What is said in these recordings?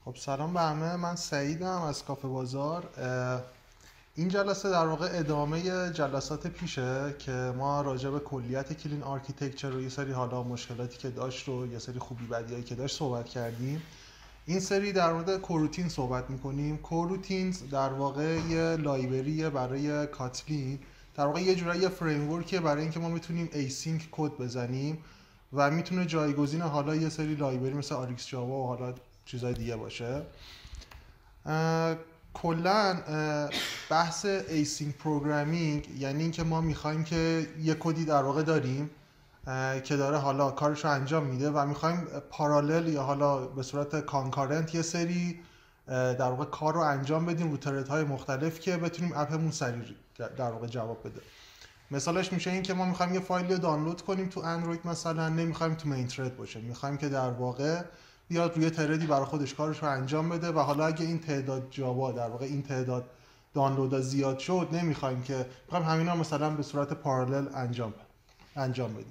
خب سلام به همه، من سعیدم از کافه بازار. این جلسه در واقع ادامه جلسات پیشه که ما راجع به کلیت کلین آرکیتکچر و یه سری حالا مشکلاتی که داشت رو یه سری خوبی بدیایی که داشت صحبت کردیم. این سری در مورد کوروتین صحبت میکنیم. کوروتینز در واقع یه لایبرری برای کاتلین، در واقع یه جورایی فریم ورکه برای اینکه ما میتونیم ایسینک کد بزنیم و میتونه جایگزین حالا یه سری لایبرری مثل آریکس جاوا و حالا چیزای دیگه باشه. کلا بحث ایسینک پروگرامینگ یعنی اینکه ما میخوایم که یه کدی در واقع داریم که داره حالا کارش رو انجام میده و میخوایم پارالل یا حالا به صورت کانکارنت یه سری در واقع کار رو انجام بدیم رو تردهای مختلف که بتونیم اپمون سریع در واقع جواب بده. مثالش میشه این که ما میخوایم یه فایلی رو دانلود کنیم تو اندروید، مثلا نمیخوایم تو مین ترد باشه، میخوایم که در واقع بیاد روی تردی برای خودش کارش رو انجام بده و حالا اگه این تعداد جاوا در واقع این تعداد دانلودها زیاد شد، نمیخوایم که میخوایم همینا مثلا به صورت پارالل انجام بدیم.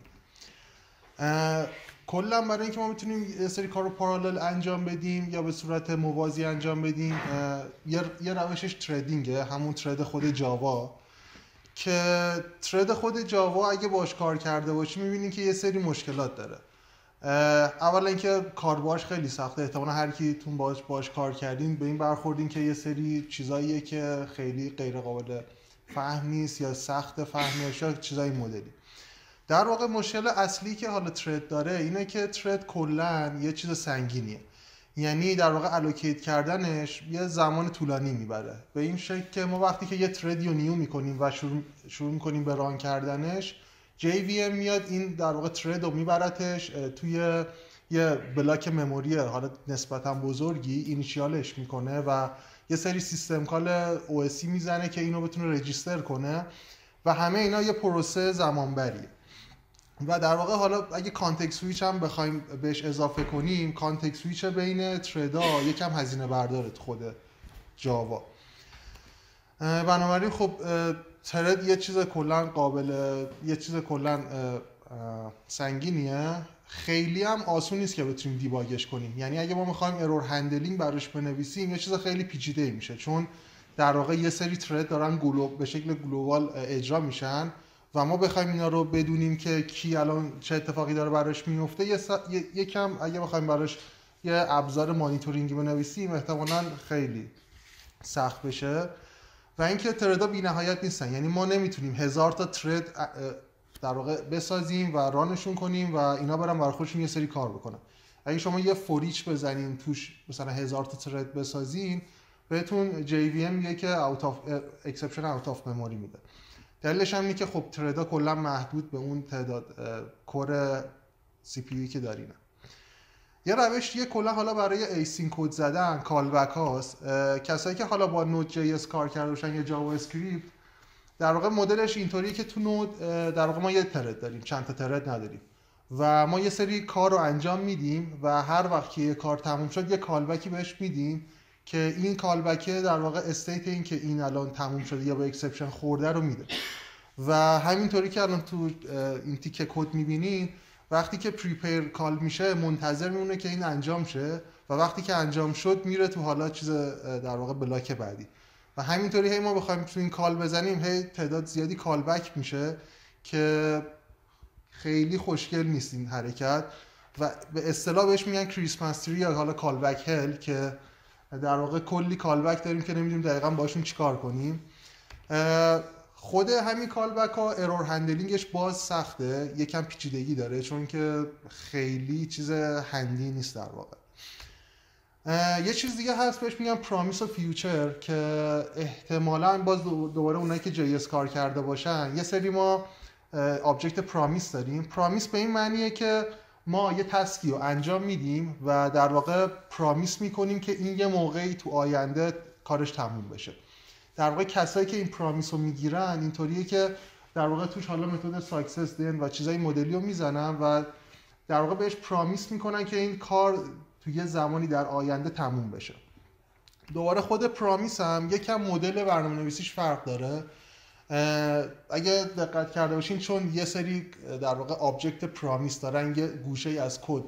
کلا برای اینکه ما بتونیم یه سری کار رو پارالل انجام بدیم یا به صورت موازی انجام بدیم، یه روشش تردینگه، همون ترد خود جاوا که ترد خود جاوا اگه باش کار کرده باشی میبینین که یه سری مشکلات داره. اولا اینکه کار باش خیلی سخته، احتمالا هر کیتون باش کار کردین به این برخوردین که یه سری چیزاییه که خیلی غیر قابل فهم نیست یا سخت فهمیش یا چیزای مدلی. در واقع مشکل اصلی که حالا ترد داره اینه که ترد کلا یه چیز سنگینیه، یعنی در واقع الوکیت کردنش یه زمان طولانی میبره، به این شکل که ما وقتی که یه تردی رو نیو میکنیم و شروع میکنیم به ران کردنش، JVM میاد این در واقع ترد رو میبرتش توی یه بلاک مموری حالا نسبتا بزرگی، اینیشیالش میکنه و یه سری سیستم کال OSی میزنه که اینو بتونه رجیستر کنه و همه اینا یه پروسه زمانبریه. و در واقع حالا اگه کانتکست سویچ هم بخوایم بهش اضافه کنیم، کانتکست سویچ بین تردا یکم هزینه برداره تو خود جاوا. بنابراین خب ترد یه چیز کلا سنگینیه، خیلی هم آسون نیست که بتونیم دیباگش کنیم. یعنی اگه ما میخوایم ارور هندلینگ براش بنویسیم یه چیز خیلی پیچیده میشه، چون در واقع یه سری ترد دارن به شکل گلوبال اجرا میشن و ما بخوایم اینا رو بدونیم که کی الان چه اتفاقی داره براش میفته، یکم اگه بخوایم براش یه ابزار مانیتورینگی بنویسیم احتمالاً خیلی سخت بشه. و اینکه تردا بی‌نهایت نیستن، یعنی ما نمیتونیم 1000 تا ترد در واقع بسازیم و رانشون کنیم و اینا برن برای خودشون یه سری کار بکنن. اگه شما یه فوریچ بزنین توش مثلا 1000 تا ترد بسازین، بهتون JVM میگه که exception out of memory میده. دلیلش هم اینه که خب تردا کلا محدود به اون تعداد کور CPU که دارین. یه روش کلا حالا برای ایسینک کد زدن کال بک هاست. کسایی که حالا با نود جی اس کار کرده باشن یا جاوا اسکریپت، در واقع مدلش اینطوریه که تو نود در واقع ما یه ترد داریم، چند تا ترد نداریم و ما یه سری کار رو انجام میدیم و هر وقت که یه کار تموم شد یه کال بکی بهش میدیم که این کال بک در واقع استیت این که این الان تموم شده یا به اکسپشن خورده رو میده. و همینطوری که الان تو این تیکه کد میبینین، وقتی که پریپیر کال میشه منتظر میمونه که این انجام شه و وقتی که انجام شد میره تو حالا چیز در واقع بلاک بعدی و همینطوری هی ما بخوایم تو این کال بزنیم هی تعداد زیادی کال بک میشه که خیلی خوشگل نیست این حرکت و به اصطلاح بهش میگن کریسمس تری یا حالا کال بک هل، که در واقع کلی کال بک داریم که نمیدونیم دقیقاً باشون چیکار کنیم. خود همین کال بک ها ارور هندلینگش باز سخته، یکم پیچیدگی داره چون که خیلی چیز هندی نیست در واقع. یه چیز دیگه هست بهش میگم پرامیس و فیوچر که احتمالاً باز دوباره اونایی که جی اس کار کرده باشن، یه سری ما آبجکت پرامیس داریم. پرامیس به این معنیه که ما یه تسکی رو انجام میدیم و در واقع پرامیس میکنیم که این یه موقعی تو آینده کارش تموم بشه. در واقع کسایی که این پرامیس رو میگیرن اینطوریه که در واقع توش حالا متد ساکسس دین و چیزای مدلی رو میزنن و در واقع بهش پرامیس میکنن که این کار تو یه زمانی در آینده تموم بشه. دوباره خود پرامیس هم یکم مدل برنامه‌نویسیش فرق داره. اگه دقت کرده باشین چون یه سری در واقع آبجکت پرامیس دارن، یه گوشه از کد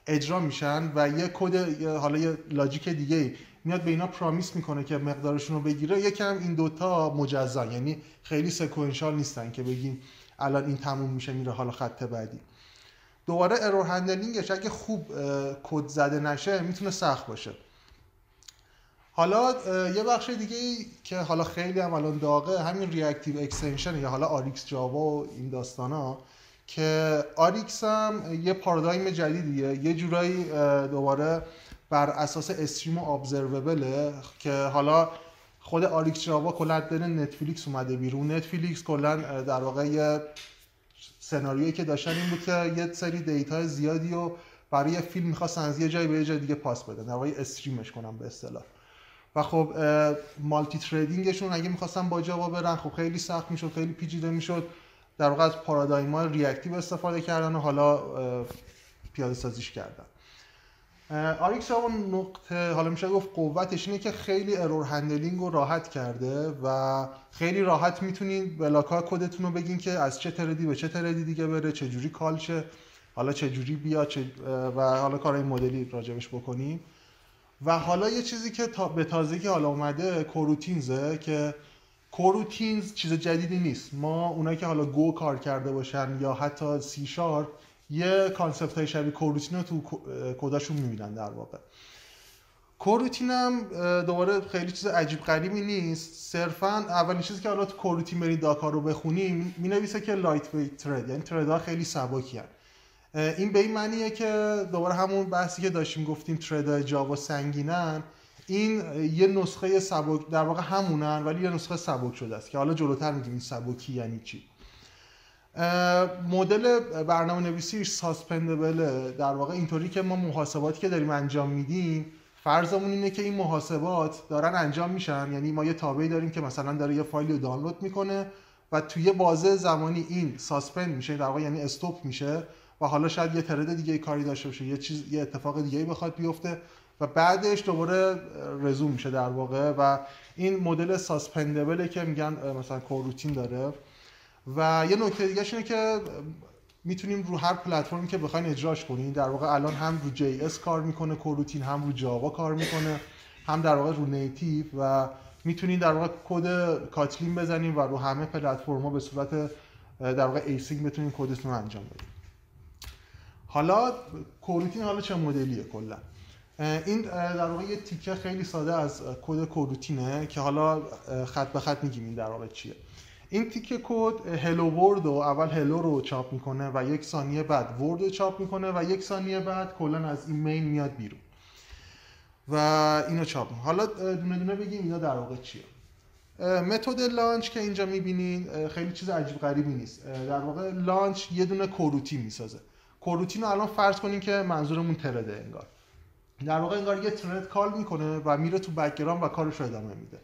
اجرا میشن و یه کد حالا یه لاجیک دیگه میاد به اینا پرامیس میکنه که مقدارشون رو بگیره. یکم این دوتا مجزا، یعنی خیلی سکوئنشال نیستن که بگیم الان این تموم میشه میره حالا خط بعدی. دوباره ارور هندلینگش اگه خوب کد زده نشه میتونه سخت باشه. حالا یه بخش دیگه که حالا خیلی هم الان داغه همین ریاکتیو اکستنشن یا حالا آریکس جاوا و این داستانا، که آریکس هم یه پارادایم جدیدیه، یه جورایی دوباره بر اساس استریم و ابزروبله که حالا خود آریکس جاوا کلا دن نتفلیکس اومده بیرون. نتفلیکس کلا در واقع یه سناریویی که داشتن این بود که یه سری دیتا زیادی رو برای یه فیلم می‌خواستن از یه جایی به یه جای دیگه پاس بدن، در واقع استریمش کنن به اصطلاح. و خب مالتی تریدینگشون اگه می‌خواستن با جاوا برن خب خیلی سخت میشد، خیلی پیچیده میشد. در واقع از پارادایم‌های ریاکتیو استفاده کردن و حالا پیاده سازیش کردن. آریکس اون نقطه حالا میشه گفت قوتش اینه که خیلی ارور هندلینگ رو راحت کرده و خیلی راحت میتونین بلاک‌ها کدتون رو بگین که از چه تردی به چه تردی دیگه بره، چه جوری کال شه، حالا چه جوری بیاد و حالا کارهای مدلی راجبش بکنیم. و حالا یه چیزی که به تازگی حالا اومده کوروتینزه، که کوروتینز چیز جدیدی نیست. ما اونایی که حالا گو کار کرده باشن یا حتی سی شارپ یه کانسپت های شبیه کوروتین رو تو کداشون میبینن. در واقع کوروتین هم دوباره خیلی چیز عجیب غریبی نیست، صرفا اولین چیزی که حالا تو کوروتین برید داکار رو بخونیم مینویسه که لایت ویت ترد، یعنی تردها خیلی سبکی هن. این به این معنیه که دوباره همون بحثی که داشتیم گفتیم تردهای جاوا سنگینن، این یه نسخه سبک در واقع همونن ولی یه نسخه سبک شده است که حالا جلوتر میگیم این سبکی یعنی چی. مدل برنامه نویسیش ساسپندبله، در واقع اینطوری که ما محاسباتی که داریم انجام میدیم فرضمون اینه که این محاسبات دارن انجام میشن، یعنی ما یه تابعی داریم که مثلا داره یه فایلی رو دانلود میکنه و توی یه بازه زمانی این ساسپند میشه، در واقع یعنی استاپ میشه و حالا شاید یه ترد دیگه کاری داشته باشه، یه اتفاق دیگه بخواد بیفته و بعدش دوباره رزوم میشه در واقع. و این مدل ساسپندبله که میگن مثلا کوروتین داره. و یه نکته دیگه اینه که میتونیم رو هر پلتفرمی که بخواین اجراش کنین، در واقع الان هم رو جی اس کار میکنه کوروتین، هم رو جاوا کار میکنه، هم در واقع رو نیتیو و میتونین در واقع کد کاتلین بزنین و رو همه پلتفرما به صورت در واقع ایسینگ بتونین کدتون رو انجام بدین. حالا کوروتین حالا چه مدلیه کلا؟ این در واقع یه تیکه خیلی ساده از کد کوروتینه که حالا خط به خط میگیم این در واقع چیه. این تیکه کد هلو ورد رو اول هلو رو چاپ میکنه و یک ثانیه بعد ورد رو چاپ میکنه و یک ثانیه بعد کلا از این مین میاد بیرون و اینو چاپ میکنه. حالا دونه دونه بگیم اینا در واقع چیه. متد لانچ که اینجا میبینین خیلی چیز عجیب غریبی نیست. در واقع لانچ یه دونه کوروتین میسازه. کوروتین رو الان فرض کنین که منظورمون ترده، انگار در واقع انگار یه ترد کال میکنه و میره تو بک‌گراند و کارش رو ادامه میده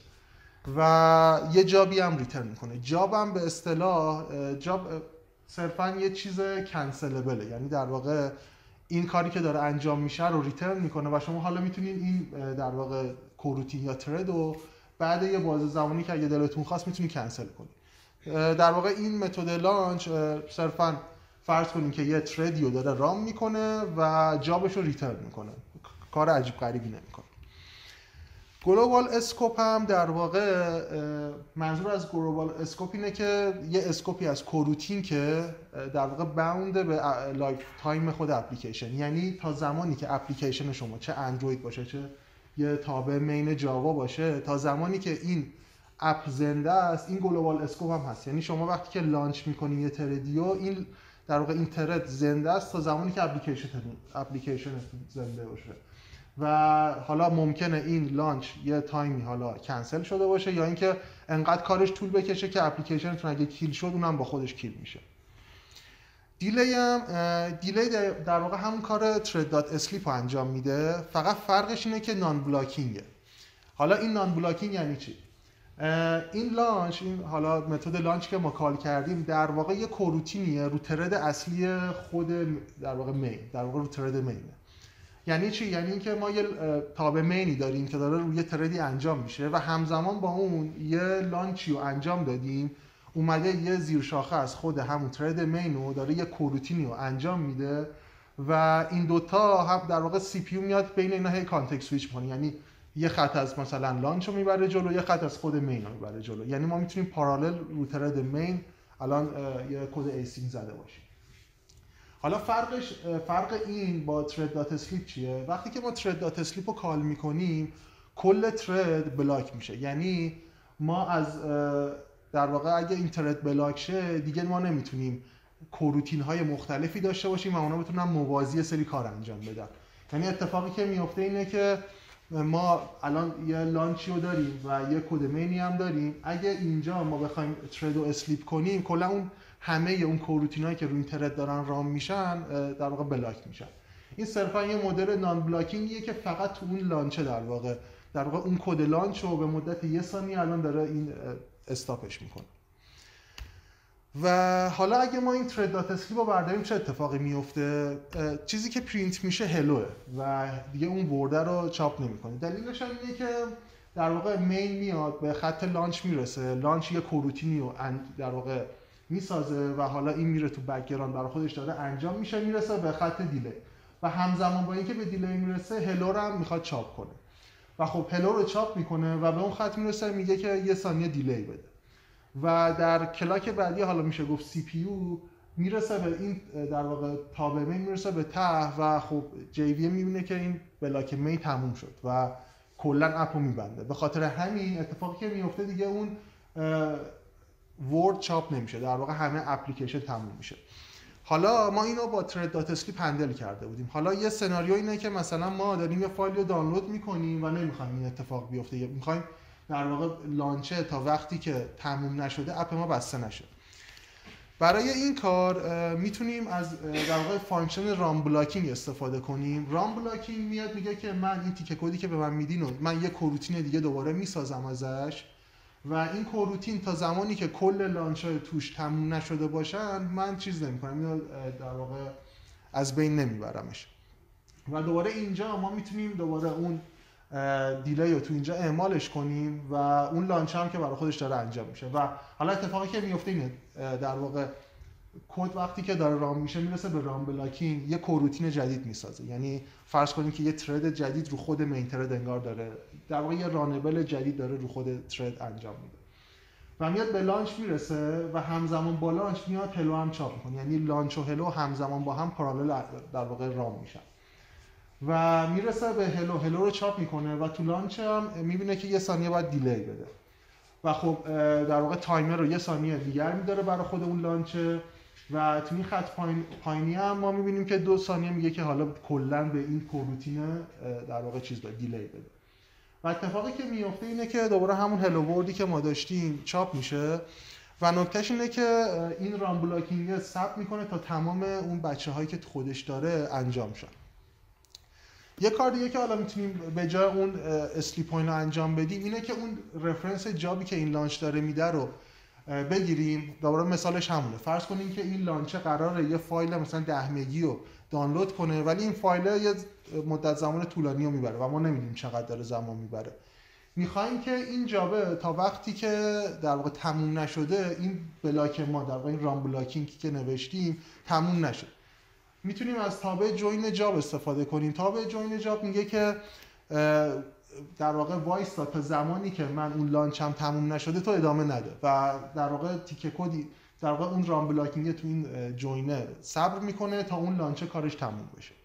و یه جابی هم ریترن میکنه. جاب هم به اصطلاح جاب صرفا یه چیز کنسلبله، یعنی در واقع این کاری که داره انجام میشه رو ریترن میکنه و شما حالا میتونین این در واقع کوروتین یا ترد رو بعد یه بازه زمانی که اگه دلتون خواست میتونین کنسل کنید. در واقع این متد لانچ صرفا فرض کنین که یه تردی رو داره رام میکنه و جابش رو ریترن میکنه، کار عجیب غریبی نمیکنه. گلوبال اسکوپ هم در واقع منظور از گلوبال اسکوپ اینه که یه اسکوپی از کوروتین که در واقع باوند به لایف تایم خود اپلیکیشن، یعنی تا زمانی که اپلیکیشن شما چه اندروید باشه چه یه تابع مین جاوا باشه، تا زمانی که این اپ زنده است این گلوبال اسکوپ هم هست. یعنی شما وقتی که لانچ میکنین یه تردیو، این در واقع این ترد زنده است تا زمانی که اپلیکیشن زنده باشه و حالا ممکنه این لانچ یه تایمی حالا کنسل شده باشه یا اینکه انقدر کارش طول بکشه که اپلیکیشنتون اگه کیل شد اونم با خودش کیل میشه. دیلی در واقع همون کار thread.sleep رو انجام میده، فقط فرقش اینه که نان بلاکینگه. حالا این نان بلاکینگ یعنی چی؟ این لانچ، این حالا متد لانچ که ما کال کردیم در واقع یه کوروتینیه رو ترد اصلی خود در واقع مین، در واقع رو ترد مینه. یعنی چی؟ یعنی اینکه ما یه تابع مینی داریم که داره روی تردی انجام میشه و همزمان با اون یه لانچی رو انجام دادیم، اومده یه زیر شاخه از خود همون ترد مین رو داره یه کوروتینی رو انجام میده و این دوتا هم در واقع سی پی یو میاد بین اینا هی کانتکست سویچ می‌کنه، یعنی یه خط از مثلا لانچ رو میبره جلو، یه خط از خود مین رو میبره جلو. یعنی ما میتونیم پارالل رو ترد مین الان یه کد ایسینگ زده باشیم. حالا فرق این با ترد دات اسلیپ چیه؟ وقتی که ما ترد دات اسلیپ رو کال میکنیم کل ترد بلاک میشه. یعنی ما از در واقع اگه این ترد بلاک شه دیگه ما نمیتونیم کروتین های مختلفی داشته باشیم و اونا بتونن موازی سری کار انجام بدن. یعنی اتفاقی که میفته اینه که ما الان یه لانچی رو داریم و یه کد مینی هم داریم. اگه اینجا ما بخوایم ترد رو اسلیپ کنیم کلا اون همه اون کروتینایی که روی این ترد دارن رام میشن در واقع بلاک میشن. این صرفا یه مدل نان بلاکینگیه که فقط تو اون لانچه در واقع اون کد لانچ رو به مدت 1 ثانیه الان داره این استاپش میکنه. و حالا اگه ما این ترد دات اسلیپ رو برداریم چه اتفاقی میفته؟ چیزی که پرینت میشه هلوه و دیگه اون ورده رو چاپ نمیکنه. دلیلش هم اینه که در واقع مین میاد به خط لانچ میرسه، لانچ یه کروتینی رو در واقع میسازه و حالا این میره تو بک‌گراند برای خودش داره انجام میشه، میرسه به خط دیلی و همزمان با اینکه به دیلی میرسه هلو رو هم میخواد چاپ کنه و خب هلو رو چاپ میکنه و به اون خط میرسه میگه که 1 ثانیه دیلی بده و در کلاک بعدی حالا میشه گفت سی پی یو میرسه به این در واقع تاب مین میرسه به ته و خب جی وی میبینه که این بلاک مین تموم شد و کلا اپو میبنده. به خاطر همین اتفاقی که میفته دیگه اون ورد چاپ نمیشه، در واقع همه اپلیکیشن تموم میشه. حالا ما اینو با ترد دات اسلیپ هندل کرده بودیم. حالا یه سناریو اینه که مثلا ما داریم یه فایل رو دانلود میکنیم و نمیخوایم این اتفاق بیفته، میخوایم در واقع لانچه تا وقتی که تموم نشده اپ ما بسته نشه. برای این کار میتونیم از در واقع فانکشن رام بلاکینگ استفاده کنیم. رام بلاکینگ میاد میگه که من این تیکه کدی که به من میدین و من یه کروتین دیگه دوباره میسازم ازش و این کروتین تا زمانی که کل لانچ‌های توش تموم نشده باشن من چیز نمی‌کنم، اینو در واقع از بین نمیبرمش. و دوباره اینجا ما میتونیم دوباره اون دیلی رو تو اینجا اعمالش کنیم و اون لانچ هم که برای خودش داره انجام میشه. و حالا اتفاقی که میفته اینه در واقع کد وقتی که داره رام میشه میرسه به رام بلاکینگ، یه کروتین جدید میسازه. یعنی فرض کنیم که یه ترد جدید رو خود مین ترد انگار داره در واقع یه رانبل جدید داره رو خود ترد انجام میده و میاد به لانچ میرسه و همزمان با لانچ میاد هلو هم چاپ میکنه. یعنی لانچ و هلو همزمان با هم پارالل در واقع رام میشن و میرسه به هلو رو چاپ میکنه و تو لانچ هم میبینه که 1 ثانیه باید دیلی بده و خب در واقع تایمر رو 1 ثانیه دیگر میداره برای خود اون لانچه و تو این خط پایینی هم ما میبینیم که 2 ثانیه میگه که حالا کلا به این کروتین در واقع چیز بده، دیلی بده. و اتفاقی که میفته اینه که دوباره همون هلو وردی که ما داشتیم چاپ میشه و نکتهش اینه که این رام بلاکینگ ثبت میکنه تا تمام اون بچه‌هایی که خودش داره انجام شن. یه کار دیگه که حالا میتونیم به جای اون اسلیپ پوینت رو انجام بدیم اینه که اون رفرنس جابی که این لانچ داره میده رو بگیریم. دوباره مثالش همونه. فرض کنیم که این لانچ قراره یه فایل مثلا 10 مگی رو دانلود کنه ولی این فایل یه مدت زمان طولانی رو میبره و ما نمیدونیم چقدر داره زمان میبره. میخوایم که این جابه تا وقتی که در واقع تموم نشده این بلاک ما در واقع این رام بلاکینگ که نوشتیم تموم نشه. میتونیم از تابع جوین جاب استفاده کنیم. تابع جوین جاب میگه که در واقع وایستا تا زمانی که من اون لانچم تموم نشده تو ادامه نده و در واقع تیکه کدی در واقع اون رام بلاکینگ تو این جوینه صبر میکنه تا اون لانچ کارش تموم بشه.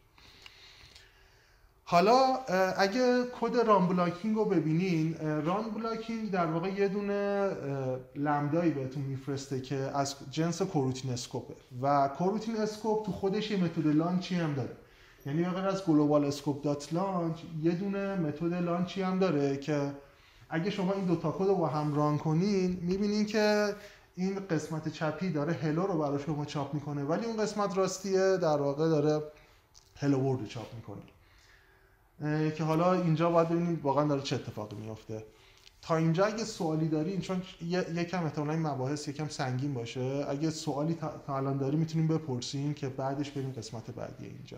حالا اگه کد رام بلاکینگ رو ببینین، رام بلاکینگ در واقع یه دونه لمدایی بهتون میفرسته که از جنس کروتین اسکوپه و کروتین اسکوپ تو خودش یه متد لانچی هم داره. یعنی به غیر از گلوبال اسکوپ دات لانچ یه دونه متد لانچی هم داره که اگه شما این دوتا کد رو با هم ران کنین میبینین که این قسمت چپی داره هلو رو برای شما چاپ میکنه ولی اون قسمت راستیه در واقع داره هلو ورد رو چاپ میکنه. که حالا اینجا باید ببینید واقعا داره چه اتفاقی میفته. تا اینجا اگه سوالی دارین، چون یکم احتمالاً این مباحث یکم سنگین باشه، اگه سوالی تا الان داری میتونیم بپرسین که بعدش بریم قسمت بعدی اینجا.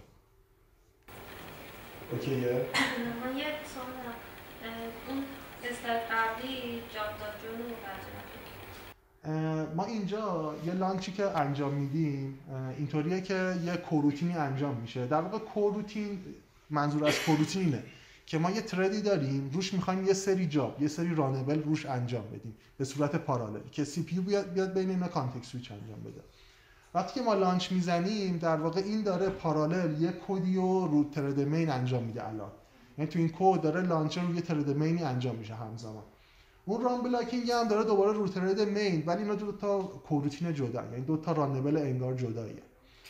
اوکیه؟ من یه سوال دارم. اون اسلاید قبلی جاب داد جون ما اینجا یه لانچی که انجام میدیم اینطوریه که یه کوروتینی انجام میشه. در واقع کوروتین، منظور از کوروتین اینه که ما یه تردی داریم روش میخوایم یه سری جاب، یه سری رانبل روش انجام بدیم به صورت پارالل که سی پی یو بیاد بین اینا کانتکست سویچ انجام بده. وقتی که ما لانچ میزنیم در واقع این داره پارالل یه کدی رو ترد مین انجام میده الان، یعنی تو این کد داره لانچر روی ترد مینی انجام میشه همزمان. اون ران بلاکینگ هم داره دوباره رو ترد مین، ولی اینا دو تا کوروتین جدا، یعنی دو تا رانبل انگار جداییه.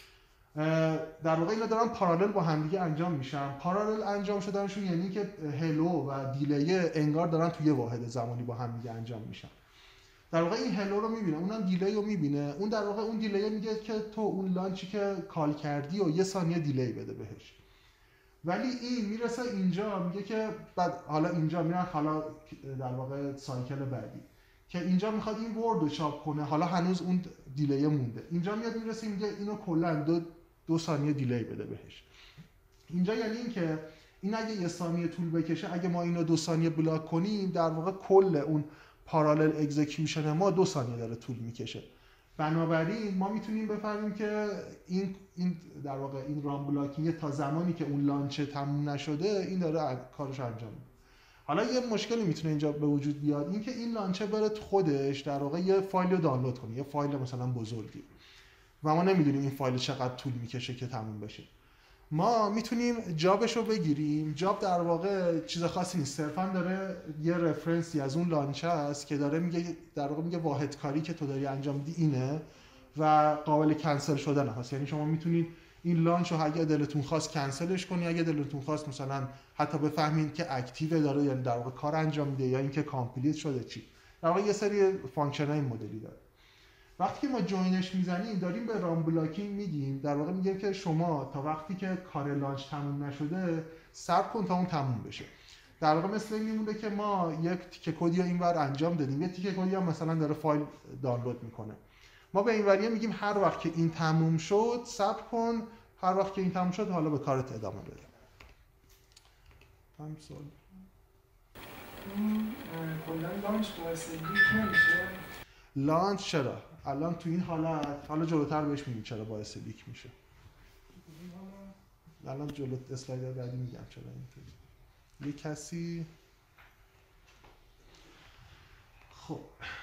در واقع اینا دارن پارالل با همدیگه انجام میشن. پارالل انجام شدنشون یعنی که هلو و دیلی انگار دارن توی واحد زمانی با همدیگه انجام میشن. در واقع این هلو رو میبینه، اونم دیلی رو میبینه. اون در واقع اون دیلی میگه که تو اون لانچی که کال کردی و یه ثانیه دیلی بده بهش. ولی این میرسه اینجا میگه که بعد حالا اینجا میرن حالا در واقع سایکل بعدی که اینجا میخواد این ورد رو چاپ کنه، حالا هنوز اون دیلی مونده. اینجا میاد میرسه میگه اینو کلا دو ثانیه دیلی بده بهش. اینجا یعنی این که این اگه یه ثانیه طول بکشه، اگه ما اینو 2 ثانیه بلاک کنیم در واقع کل اون پارالل اکزیکیوشن ما 2 ثانیه داره طول میکشه. بنابراین ما میتونیم بفهمیم که این در واقع این رام بلاکینگ تا زمانی که اون لانچ تموم نشده این داره کارش انجام میده. حالا یه مشکلی میتونه اینجا به وجود بیاد، این که این لانچر بره خودش در واقع یه فایل رو دانلود کنه، یه فایل مثلا بزرگی، و ما نمیدونیم این فایل چقدر طول میکشه که تموم بشه. ما میتونیم جابش رو بگیریم. جاب در واقع چیز خاصی نیست، صرفا داره یه رفرنسی از اون لانچ هست که داره میگه در واقع میگه واحد کاری که تو داری انجام میدی اینه و قابل کنسل شدن هست. یعنی شما میتونید این لانچ رو اگه دلتون خواست کنسلش کنی، اگه دلتون خواست مثلا حتی بفهمید که اکتیو داره، یعنی در واقع کار انجام میده، یا اینکه کامپلیت شده چی. در واقع یه سری فانکشن‌های این مدلی داره. وقتی که ما جوینش میزنیم داریم به رام بلاکینگ میگیم، در واقع میگیم که شما تا وقتی که کار لانچ تموم نشده صبر کن تا اون تموم بشه. در واقع مثل این میمونه که ما یک تیکه کدی رو اینور انجام دادیم، یه تیکه کدی هم مثلا داره فایل دانلود میکنه. ما به این وریه میگیم هر وقت که این تموم شد صبر کن، هر وقت که این تموم شد حالا به کارت ادامه بده. هم سوال کلا لانچ باعث لیک نمیشه؟ لانچ چرا؟ الان تو این حالت، حالا جلوتر بهش میگیم چرا باعث لیک میشه. الان جلو اسلاید بعدی میگم چرا اینطوری. یه کسی خب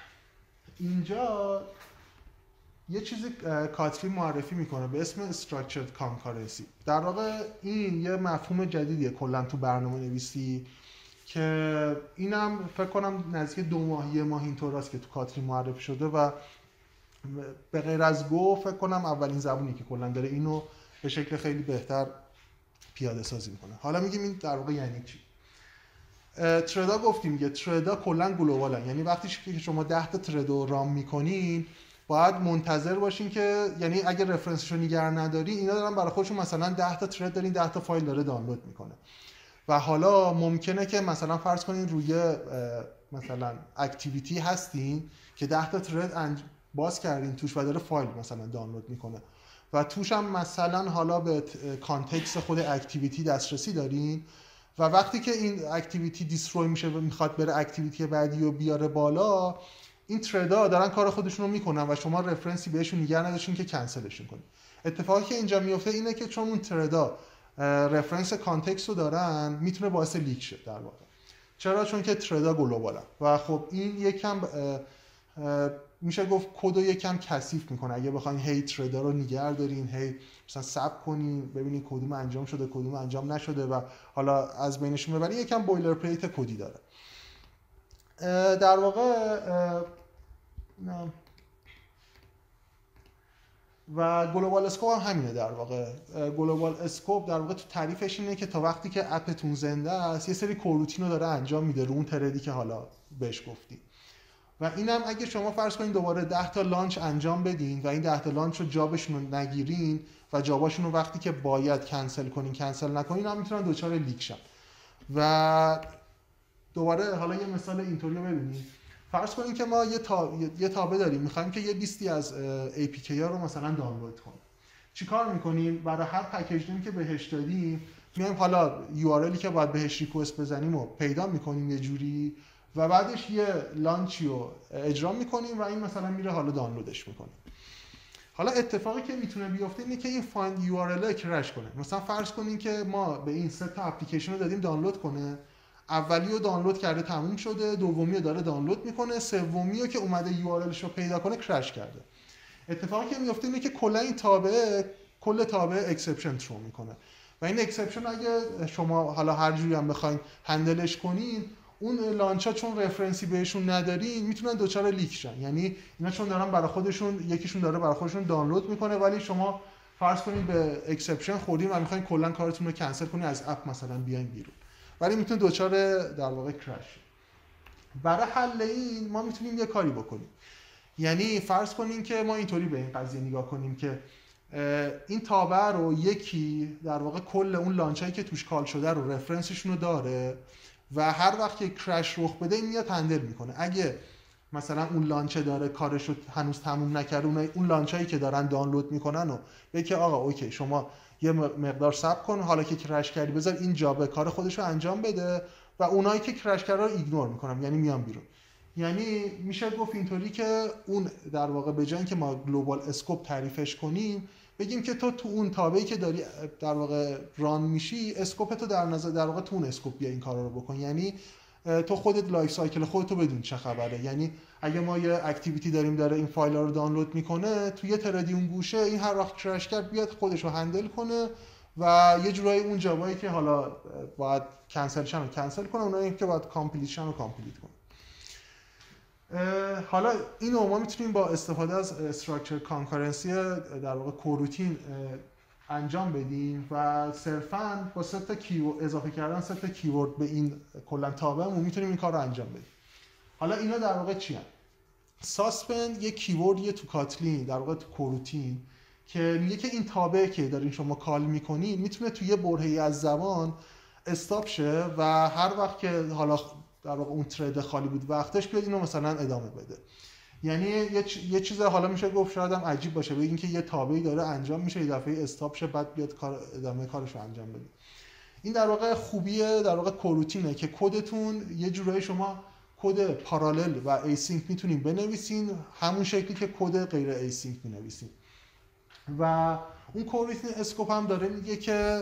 اینجا یه چیزی کاتری معرفی میکنه به اسم structured concurrency. در واقع این یه مفهوم جدیدیه کلا تو برنامه نویسی که اینم فکر کنم نزدیک 2 ماه 1 ماه اینطور است که تو کاتری معرفی شده و به غیر از گو فکر کنم اولین زبونی که کلا داره اینو به شکل خیلی بهتر پیاده سازی میکنه. حالا میگیم این در واقع یعنی چی. تردا گفتیم دیگه، تردا کلا گلوبالن، یعنی وقتی که شما 10 تا ترد رو رام میکنین باید منتظر باشین که، یعنی اگه رفرنسشو نگه نداری اینا دارن برای خودشون مثلا 10 تا ترد دارین، 10 تا فایل داره دانلود میکنه و حالا ممکنه که مثلا فرض کنین روی مثلا اکتیویتی هستین که 10 تا ترد باز کردین توش و داره فایل مثلا دانلود میکنه و توش هم مثلا حالا به کانتکست خود اکتیویتی دسترسی دارین و وقتی که این اکتیویتی دیستروی میشه و میخواد بره اکتیویتی بعدی رو بیاره بالا، این تردا دارن کار خودشون رو میکنن و شما رفرنسی بهشون نگه نداشتین که کنسلشون کنید. اتفاقی که اینجا میفته اینه که چون اون تردا رفرنس کانتکست رو دارن میتونه باعث لیک شه در واقع. چرا؟ چون که تردا گلوبالن و خب این یکم میشه گفت کد رو یکم کثیف میکنه. اگه بخواید هی تردا رو نگه دارین، هی مثلا صبر کنین ببینین کدوم انجام شده کدوم انجام نشده و حالا از بینشون ببرین، یکم بویلر پلیت کدی داره در واقع. و گلوبال اسکوپ هم همینه در واقع. گلوبال اسکوپ در واقع تو تعریفش اینه که تا وقتی که اپتون زنده است یه سری کوروتین رو داره انجام میده رو اون تردی که حالا بهش گفتیم و اینم اگه شما فرض کنین دوباره 10 تا لانچ انجام بدین و این 10 تا لانچ رو جابشون رو نگیرین و جاباشون رو وقتی که باید کنسل کنین کنسل نکنین، هم میتونن دوچار لیک شن. و دوباره حالا یه مثال اینطوری رو ببینید. فرض کنین که ما یه تابع داریم میخوایم که یه لیستی از APK ها رو مثلا دانلود کنیم. چیکار میکنیم؟ برای هر پکیج نیمی که بهش دادیم میایم حالا URLی که باید بهش ریکوست بزنیم رو پیدا میکنیم یه جوری و بعدش یه لانچی رو اجرا میکنیم و این مثلا میره حالا دانلودش میکنیم. حالا اتفاقی که میتونه بیفته اینه که این فایند یو آر ال کرش کنه. مثلا فرض کنین که ما به این سه تا اپلیکیشن رو دادیم دانلود کنه، اولی رو دانلود کرده تموم شده، دومی رو داره دانلود میکنه، سومی رو که اومده یو آر الش رو پیدا کنه کرش کرده. اتفاقی که میفته اینه که کلا این کل تابع اکسپشن ترو میکنه و این اکسپشن اگه شما حالا هر جوری هم بخواید هندلش کنین، اون لانچا چون رفرنسی بهشون ندارین میتونن دوچار لیک شن. یعنی اینا چون دارن برای خودشون، یکیشون داره برای خودشون دانلود میکنه ولی شما فرض کنید به اکسپشن خوردین و میخواین کلا کارتون رو کنسل کنین، از اپ مثلا بیاین بیرون، ولی میتونه دوچار در واقع کرش. برای حل این ما میتونیم یه کاری بکنیم. یعنی فرض کنین که ما اینطوری به این قضیه نگاه کنیم که این تابع رو یکی در واقع کل اون لانچایی که توش کال شده رو رفرنسشون رو داره و هر وقت که کرش رخ بده این میاد هندل میکنه. اگه مثلا اون لانچه داره کارش رو هنوز تموم نکرده، اون لانچایی که دارن دانلود میکنن و بگه آقا اوکی شما یه مقدار صبر کن، حالا که کرش کردی بذار این جاب کار خودش رو انجام بده و اونایی که کرش کردن رو ایگنور میکنن، یعنی میان بیرون. یعنی میشه گفت اینطوری که اون در واقع به جای اینکه ما گلوبال اسکوپ تعریفش کنیم بگیم که تو اون تابعی که داری در واقع ران میشی، اسکوپ تو در نظر در واقع تو اون اسکوپ بیا این کارا رو بکن. یعنی تو خودت لایف سایکل خودت رو بدون چه خبره. یعنی اگه ما یه اکتیویتی داریم داره این فایل‌ها رو دانلود میکنه، تو یه تردی اون گوشه این هر وقت کرش کرد بیاد خودش رو هندل کنه و یه جورایی اون جوابی که حالا باید کنسلشن رو کنسل کنه، اونایی که باید کامپلیتشن رو کامپلیت کنه. حالا اینو ما میتونیم با استفاده از استراکچر کانکارنسی در واقع کوروتین انجام بدیم و صرفاً با سه تا کیورد اضافه کردن سه تا کیورد به این کلا تابعمون میتونیم این کار رو انجام بدیم. حالا اینا در واقع چی هستن؟ ساسپند یک کیوردیه تو کاتلین، در واقع تو کوروتین، که میگه که این تابع که دارین شما کال میکنین میتونه توی یه برهه‌ای از زمان استاپ شه و هر وقت که حالا در واقع اون ترید خالی بود وقتش بیاد اینو مثلا ادامه بده. یعنی یه چیز حالا میشه گفت شاید هم عجیب باشه بگین که یه تابعی داره انجام میشه، یه دفعه استاپ شه بعد بیاد ادامه کارش رو انجام بده. این در واقع خوبیه در واقع کوروتینه که کدتون یه جورایی شما کد پارالل و ایسینک میتونین بنویسین همون شکلی که کد غیر ایسینک مینویسین. و اون کوروتین اسکوپ هم داره میگه که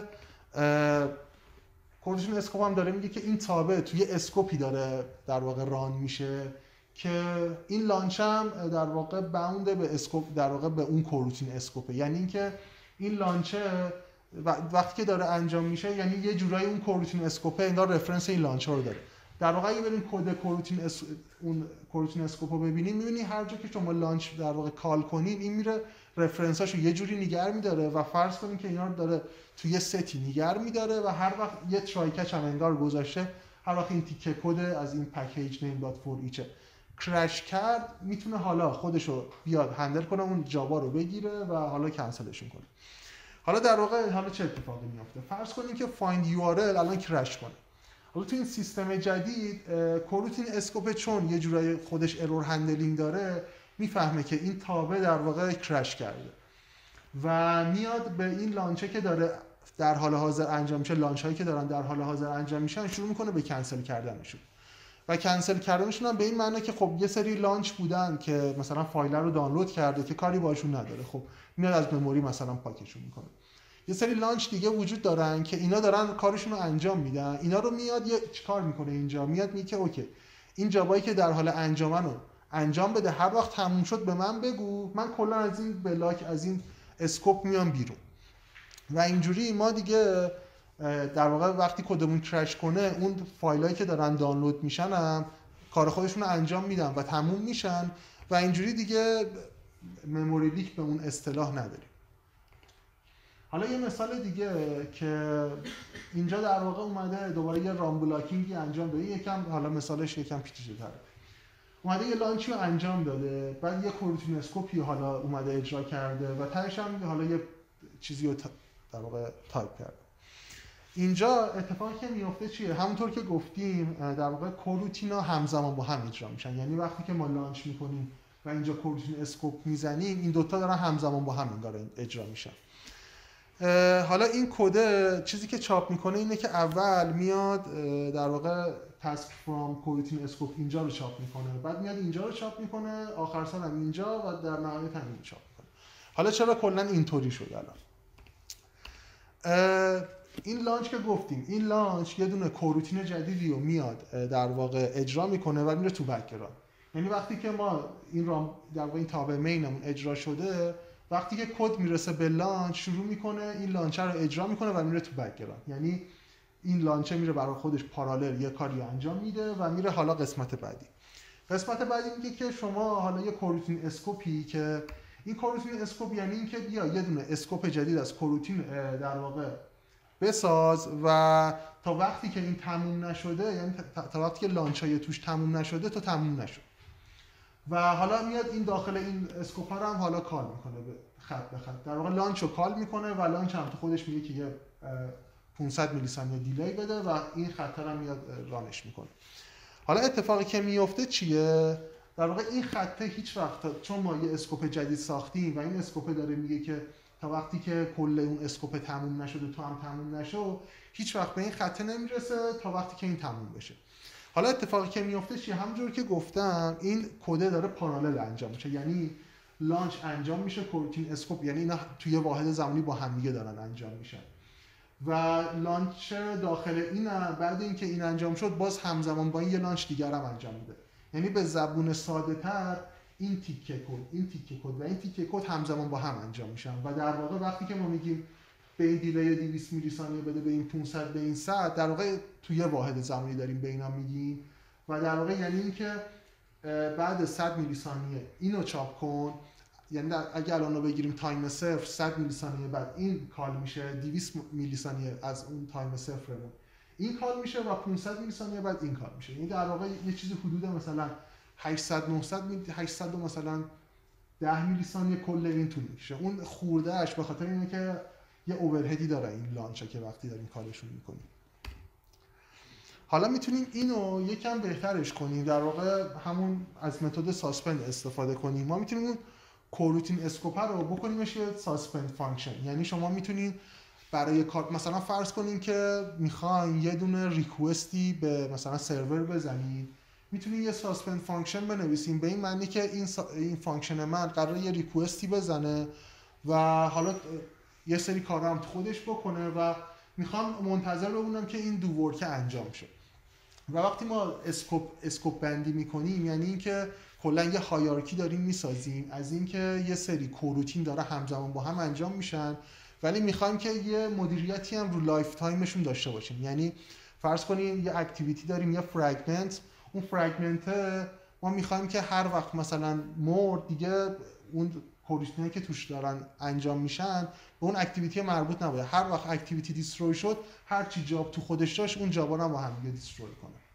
این تابع توی اسکوپی داره در واقع ران میشه که این لانچ هم در واقع باونده به اسکوپ، در واقع به اون کوروتین اسکوپه. یعنی اینکه این لانچه وقتی که داره انجام میشه یعنی یه جورایی اون کوروتین اسکوپه انگار رفرنس این لانچ رو داره. در واقع اگه بریم کد اون کوروتین اسکوپ رو ببینید میبینید هر جا که شما لانچ در واقع کال کنین این میره رفرنساشو یه جوری نگه میداره و فرض کنین که اینا رو داره توی یه ستی نگه میداره و هر وقت یه ترای کچ هم انگار گذاشته، هر وقت این تیکه کد از این پکیج نیم دات فور ایچ کرش کرد میتونه حالا خودشو بیاد هندل کنه، اون جابا رو بگیره و حالا کنسلشون کنه. حالا در واقع حالا چه اتفاقی میفته؟ فرض کنین که فایند یو آر ال الان کرش کنه. حالا تو این سیستم جدید کوروتین اسکوپ چون یه جورایی خودش ارور هندلینگ داره میفهمه که این تابع در واقع کرش کرده و میاد به این لانچه که داره در حال حاضر انجام میشه، لانچ هایی که دارن در حال حاضر انجام میشن شروع میکنه به کنسل کردنشون و کنسل کردنشون هم به این معنی که خب یه سری لانچ بودن که مثلا فایل رو دانلود کرده که کاری باشون نداره، خب میاد از مموری مثلا پاکشون میکنه. یه سری لانچ دیگه وجود دارن که اینا دارن کارشون رو انجام میدن، اینا رو میاد یه چیکار میکنه اینجا، میاد میگه که اوکی این جابایی که در حال انجامن رو انجام بده، هر وقت تموم شد به من بگو، من کلا از این بلاک از این اسکوپ میام بیرون. و اینجوری ما دیگه در واقع وقتی کدمون کرش کنه اون فایلایی که دارن دانلود میشن هم کار خودشون رو انجام میدن و تموم میشن و اینجوری دیگه مموری لیک به اون اصطلاح نداریم. حالا یه مثال دیگه که اینجا در واقع اومده دوباره یه رام بلاکینگی انجام داده، یکم حالا مثالش یکم پیچیده‌تره. اومده یه لانچی رو انجام داده، بعد یه کوروتین اسکوپی حالا اومده اجرا کرده و تهش هم حالا یه چیزی رو در واقع تایپ کرده. اینجا اتفاقی که میفته چیه؟ همونطور که گفتیم در واقع کوروتینا همزمان با هم اجرا میشن. یعنی وقتی که ما لانچ میکنیم و اینجا کوروتین اسکوپ میزنیم این دوتا دارن همزمان با هم انگار اجرا میشن. حالا این کد چیزی که چاپ میکنه اینه که اول میاد در واقع task from coroutine scope اینجا رو چاپ میکنه، بعد میاد اینجا رو چاپ میکنه، آخر سال هم اینجا و در نهایت هم این چاپ میکنه. حالا چرا کلا اینطوری شد الان؟ این لانچ که گفتیم، این لانچ یه دونه کوروتین جدیدی رو میاد در واقع اجرا میکنه و میره تو بک‌گراند. یعنی وقتی که ما این رام در واقع این تابع مینمون اجرا شده، وقتی که کد میرسه به لانچ شروع میکنه این لانچر رو اجرا میکنه و میره تو بک‌گراند. یعنی این لانچر میره برای خودش پارالل یه کاری انجام میده و میره حالا قسمت بعدی. قسمت بعدی میگه که شما حالا یه کوروتین اسکوپی که این کوروتین اسکوپ یعنی اینکه بیا یه دونه اسکوپ جدید از کوروتین در واقع بساز و تا وقتی که این تموم نشده، یعنی تا وقتی که لانچای توش تموم نشده تو تموم نشد. و حالا میاد این داخل این اسکوپ رو هم حالا کال میکنه به خط به خط. در واقع لانچ رو کال میکنه و لانچ هم تو خودش میگه که یه 500 میلی ثانیه دیلی بده و این خط هم میاد رانش میکنه. حالا اتفاقی که میفته چیه؟ در واقع این خطه هیچ وقت، چون ما یه اسکوپ جدید ساختیم و این اسکوپ داره میگه که تا وقتی که کل اون اسکوپ تموم نشده تو هم تموم نشو، هیچ وقت به این خطه نمیرسه تا وقتی که این تموم بشه. حالا اتفاقی که میفته چیه؟ همونجور که گفتم این کد داره پارالل انجام میشه، یعنی لانچ انجام میشه کوروتین اسکوپ، یعنی اینا توی واحد زمانی با هم دیگه دارن انجام میشن و لانچ داخل این بعد اینکه این انجام شد باز همزمان با این یه لانچ دیگر هم انجام میده. یعنی به زبون ساده تر این تیکه کد و این تیکه کد همزمان با هم انجام میشن و در واقع وقتی که ما میگیم به این دیلی 200 میلی ثانیه بده، به این 500، به این 100، در واقع توی واحد زمانی داریم به اینا میگیم و در واقع یعنی اینکه بعد 100 میلی ثانیه اینو چاپ کن، یعنی اگه الان رو بگیریم تایم صفر 100 میلی ثانیه بعد این کال میشه، 200 میلی ثانیه از اون تایم صفرمون این کال میشه و 500 میلی ثانیه بعد این کال میشه. یعنی در واقع یه چیزی حدود مثلا 800 900 میلی 800 و مثلا 10 میلی ثانیه کل این طول میشه. اون خوردهش به خاطر اینه که یه اوورهدی داره این لانچه که وقتی داریم کارشون میکنیم. حالا میتونیم اینو یکم بهترش کنیم، در واقع همون از متد ساسپند استفاده کنیم. ما میتونیم اون کوروتین اسکوپ رو بکنیمش یه ساسپند فانکشن. یعنی شما میتونین برای کار مثلا فرض کنین که میخواین یه دونه ریکوستی به مثلا سرور بزنید، میتونین یه ساسپند فانکشن بنویسین به این معنی که این فانکشن من قراره یه ریکوستی بزنه و حالا یه سری کارا هم خودش بکنه و میخوام منتظر بمونم که این دو ورک انجام شه. و وقتی ما اسکوپ بندی میکنیم یعنی اینکه کلا یه هایرارکی داریم میسازیم از اینکه یه سری کوروتین داره همزمان با هم انجام میشن، ولی میخوایم که یه مدیریتی هم رو لایف تایمشون داشته باشیم. یعنی فرض کنیم یه اکتیویتی داریم، یه فراگمنت، اون فراگمنت ما میخوایم که هر وقت مثلا مرد دیگه اون کوروتینایی که توش دارن انجام میشن به اون اکتیویتی مربوط نباشه. هر وقت اکتیویتی دیستروی شد هر چی جاب تو خودش داشت اون جابا رو با هم دیگه دیستروی کنه.